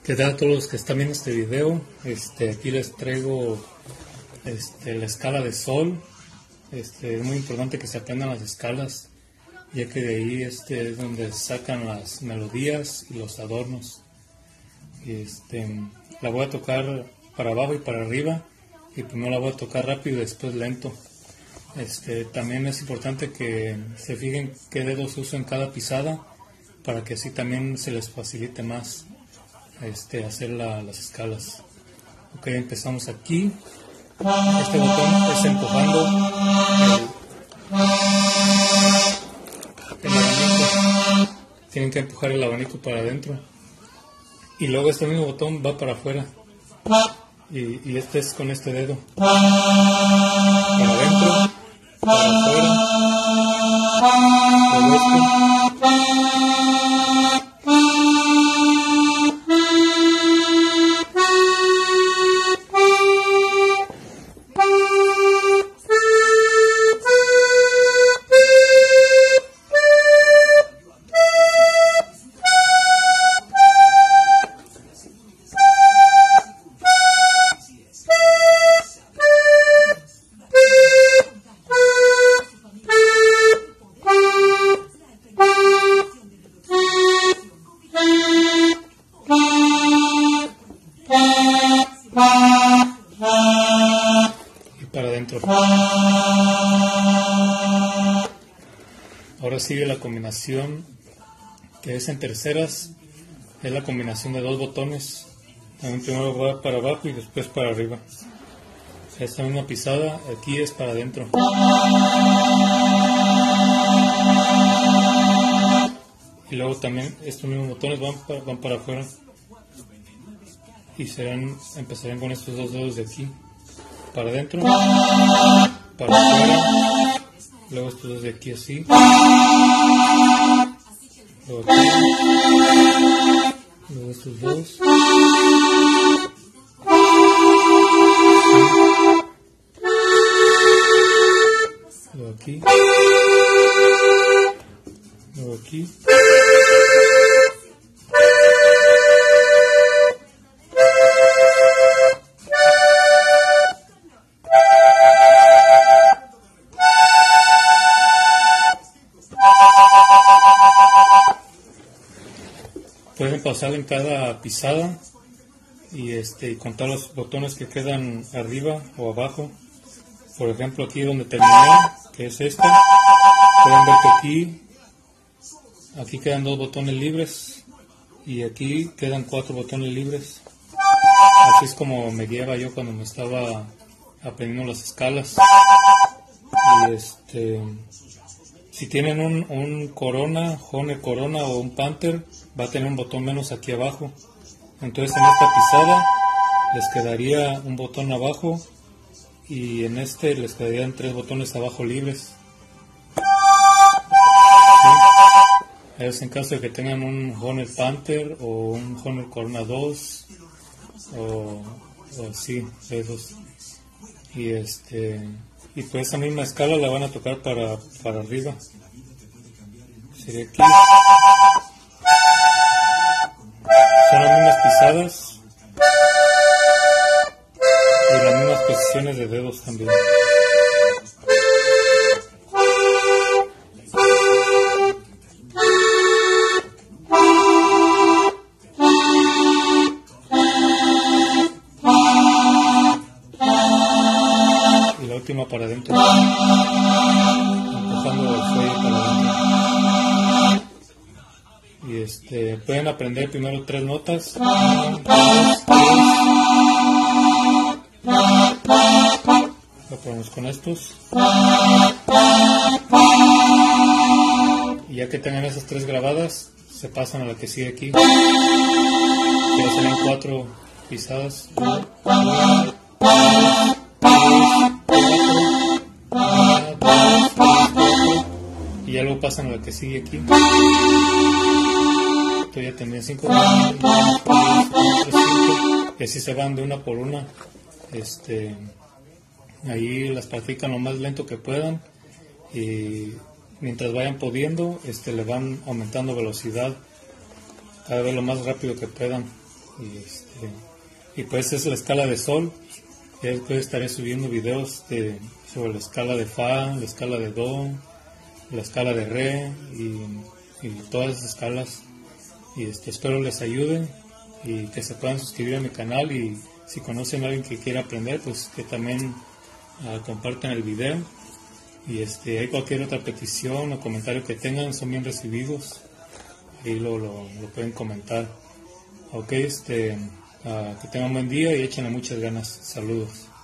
¿Qué tal a todos los que están viendo este video? Aquí les traigo la escala de sol. Es muy importante que se aprendan las escalas, ya que de ahí es donde sacan las melodías y los adornos. La voy a tocar para abajo y para arriba, y primero la voy a tocar rápido y después lento. También es importante que se fijen qué dedos uso en cada pisada, para que así también se les facilite más hacer las escalas. Ok, empezamos aquí. Este botón es empujando el abanico. Tienen que empujar el abanico para adentro, y luego este mismo botón va para afuera, y este es con este dedo para adentro, para afuera, luego y para adentro. Ahora sigue la combinación, que es en terceras. Es la combinación de dos botones. También primero va para abajo y después para arriba. Esta misma pisada aquí es para adentro. Y luego también estos mismos botones van para afuera. Y empezarán con estos dos dedos de aquí, para adentro, para afuera, luego estos dos de aquí así, luego aquí, luego estos dos, luego aquí, luego aquí. Pueden pasar en cada pisada y contar los botones que quedan arriba o abajo. Por ejemplo, aquí donde terminé, que es esta, pueden ver que aquí quedan dos botones libres y aquí quedan 4 botones libres. Así es como me guiaba yo cuando me estaba aprendiendo las escalas. Y si tienen un Corona, Hohner Corona o un Panther, va a tener un botón menos aquí abajo. Entonces en esta pisada les quedaría un botón abajo, y en les quedarían 3 botones abajo libres. ¿Sí? Es en caso de que tengan un Hohner Panther o un Hohner Corona 2 o sí, esos. Y pues esa misma escala la van a tocar para arriba. Sería aquí. Son las mismas pisadas y las mismas posiciones de dedos también. Y la última para adentro, empujando el fuelle para adentro. Y pueden aprender primero 3 notas. 1, 2, 3. Lo ponemos con estos. Y ya que tengan esas 3 grabadas, se pasan a la que sigue aquí. Ya serán 4 pisadas. 1, 2, 3, y ya luego pasan a la que sigue aquí. Esto ya tendría 5, 1, 2, 3, 5, y así se van de una por una. Ahí las practican lo más lento que puedan, y mientras vayan pudiendo, le van aumentando velocidad cada vez lo más rápido que puedan. y pues es la escala de sol. Ya después estaré subiendo videos sobre la escala de fa, la escala de do, la escala de re y todas esas escalas. Y espero les ayude y que se puedan suscribir a mi canal, y si conocen a alguien que quiera aprender, pues que también compartan el video. Y hay cualquier otra petición o comentario que tengan, son bien recibidos. Ahí lo pueden comentar. Ok, que tengan un buen día y échenle muchas ganas. Saludos.